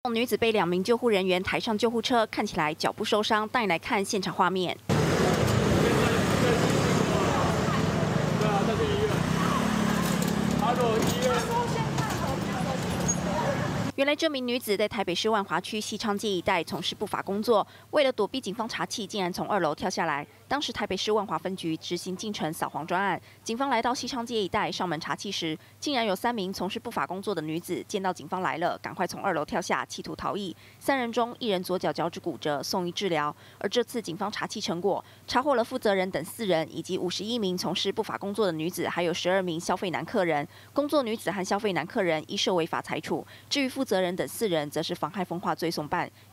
女子被2名救护人员抬上救护车，看起来脚部受伤。带你来看现场画面。原来这名女子在台北市万华区西昌街一带从事不法工作，为了躲避警方查缉，竟然从2楼跳下来。当时台北市万华分局执行进城扫黄专案，警方来到西昌街一带上门查缉时，竟然有3名从事不法工作的女子见到警方来了，赶快从2楼跳下，企图逃逸。3人中1人左脚脚趾骨折，送医治疗。而这次警方查缉成果，查获了负责人等4人，以及51名从事不法工作的女子，还有12名消费男客人。工作女子和消费男客人依涉违法裁处，至于负责人等4人，则是妨害风化罪送办。